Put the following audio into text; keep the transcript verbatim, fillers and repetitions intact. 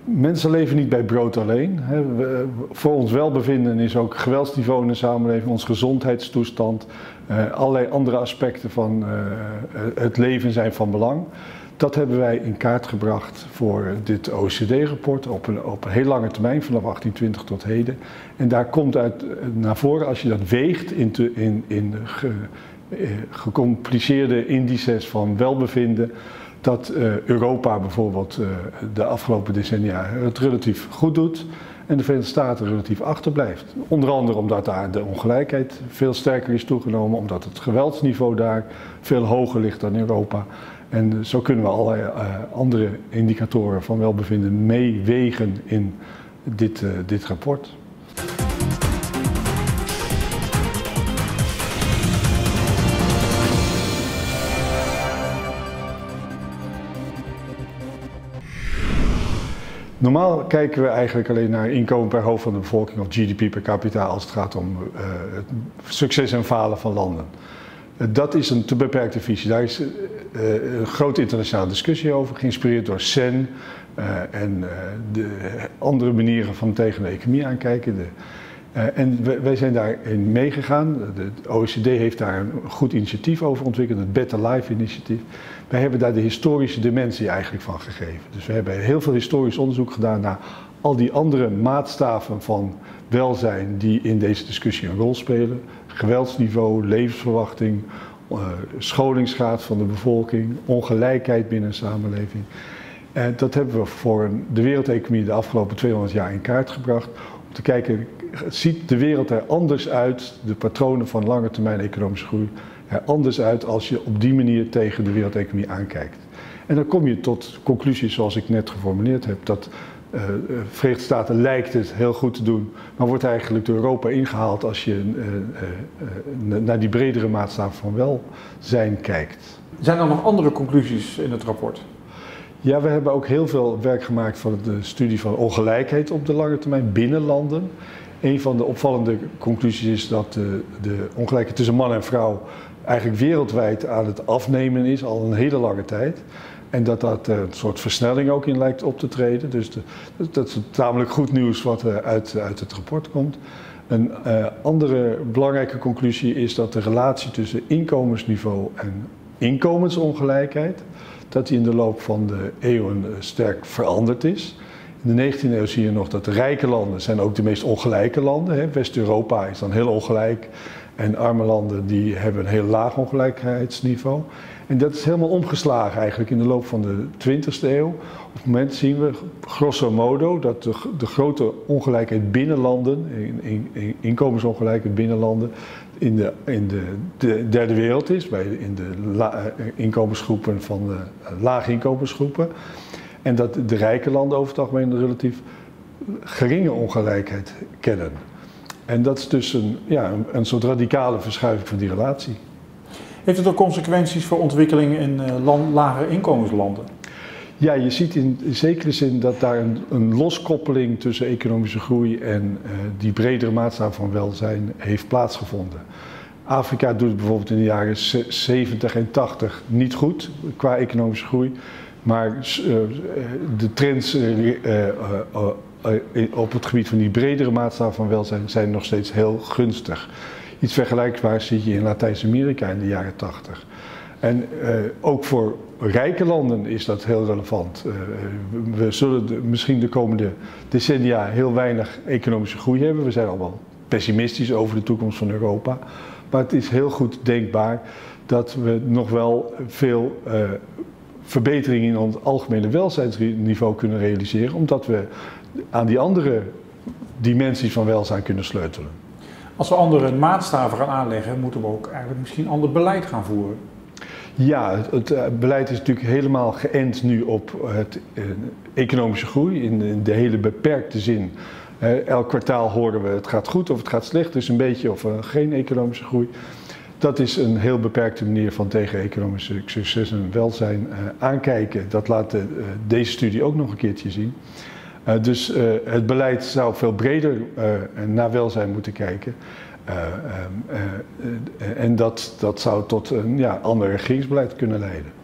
Mensen leven niet bij brood alleen. Hè. We, voor ons welbevinden is ook geweldsniveau in de samenleving, onze gezondheidstoestand, uh, allerlei andere aspecten van uh, het leven zijn van belang. Dat hebben wij in kaart gebracht voor dit O E C D-rapport op een, op een heel lange termijn, vanaf achttien twintig tot heden. En daar komt uit naar voren, als je dat weegt in, te, in, in ge, gecompliceerde indices van welbevinden, dat uh, Europa bijvoorbeeld uh, de afgelopen decennia het relatief goed doet en de Verenigde Staten relatief achterblijft. Onder andere omdat daar de ongelijkheid veel sterker is toegenomen, omdat het geweldsniveau daar veel hoger ligt dan Europa. En zo kunnen we allerlei uh, andere indicatoren van welbevinden meewegen in dit, uh, dit rapport. Normaal kijken we eigenlijk alleen naar inkomen per hoofd van de bevolking of G D P per capita als het gaat om uh, het succes en falen van landen. Uh, dat is een te beperkte visie. Daar is uh, een grote internationale discussie over, geïnspireerd door Sen uh, en uh, de andere manieren van tegen de economie aankijken. De, uh, en wij zijn daarin meegegaan. De O E C D heeft daar een goed initiatief over ontwikkeld, het Better Life initiatief. Wij hebben daar de historische dimensie eigenlijk van gegeven. Dus we hebben heel veel historisch onderzoek gedaan naar al die andere maatstaven van welzijn die in deze discussie een rol spelen. Geweldsniveau, levensverwachting, uh, scholingsgraad van de bevolking, ongelijkheid binnen een samenleving. En dat hebben we voor de wereldeconomie de afgelopen tweehonderd jaar in kaart gebracht. Om te kijken, ziet de wereld er anders uit, de patronen van lange termijn economische groei, er anders uit als je op die manier tegen de wereldeconomie aankijkt. En dan kom je tot conclusies zoals ik net geformuleerd heb, dat uh, Verenigde Staten lijkt het heel goed te doen, maar wordt eigenlijk door Europa ingehaald als je uh, uh, uh, naar die bredere maatstaven van welzijn kijkt. Zijn er nog andere conclusies in het rapport? Ja, we hebben ook heel veel werk gemaakt van de studie van ongelijkheid op de lange termijn binnen landen. Een van de opvallende conclusies is dat de, de ongelijkheid tussen man en vrouw eigenlijk wereldwijd aan het afnemen is, al een hele lange tijd. En dat dat een soort versnelling ook in lijkt op te treden. Dus de, dat is tamelijk goed nieuws wat uit, uit het rapport komt. Een uh, andere belangrijke conclusie is dat de relatie tussen inkomensniveau en inkomensongelijkheid, dat die in de loop van de eeuwen sterk veranderd is. In de negentiende eeuw zie je nog dat de rijke landen zijn ook de meest ongelijke landen. West-Europa is dan heel ongelijk en arme landen die hebben een heel laag ongelijkheidsniveau. En dat is helemaal omgeslagen eigenlijk in de loop van de twintigste eeuw. Op het moment zien we grosso modo dat de, de grote ongelijkheid binnen landen, in, in, in inkomensongelijkheid binnen landen, in de, in de, de derde wereld is, bij, in de la, inkomensgroepen van de lage inkomensgroepen. En dat de rijke landen over het algemeen een relatief geringe ongelijkheid kennen. En dat is dus een, ja, een, een soort radicale verschuiving van die relatie. Heeft het ook consequenties voor ontwikkelingen in uh, land, lage inkomenslanden? Ja, je ziet in zekere zin dat daar een, een loskoppeling tussen economische groei en uh, die bredere maatstaven van welzijn heeft plaatsgevonden. Afrika doet het bijvoorbeeld in de jaren zeventig en tachtig niet goed qua economische groei. Maar uh, de trends uh, uh, uh, uh, op het gebied van die bredere maatstaven van welzijn zijn nog steeds heel gunstig. Iets vergelijkbaars zie je in Latijns-Amerika in de jaren tachtig. En uh, ook voor rijke landen is dat heel relevant. Uh, we zullen de, misschien de komende decennia heel weinig economische groei hebben. We zijn allemaal pessimistisch over de toekomst van Europa. Maar het is heel goed denkbaar dat we nog wel veel uh, verbeteringen in ons algemene welzijnsniveau kunnen realiseren, omdat we aan die andere dimensies van welzijn kunnen sleutelen. Als we andere maatstaven gaan aanleggen, moeten we ook eigenlijk misschien ander beleid gaan voeren. Ja, het, het beleid is natuurlijk helemaal geënt nu op het uh, economische groei in, in de hele beperkte zin. Uh, elk kwartaal horen we het gaat goed of het gaat slecht, dus een beetje of uh, geen economische groei. Dat is een heel beperkte manier van tegen economische succes en welzijn uh, aankijken. Dat laat de, uh, deze studie ook nog een keertje zien. Uh, dus uh, het beleid zou veel breder uh, naar welzijn moeten kijken. Uh, uh, uh, uh, en dat, dat zou tot een ja, ander regeringsbeleid kunnen leiden.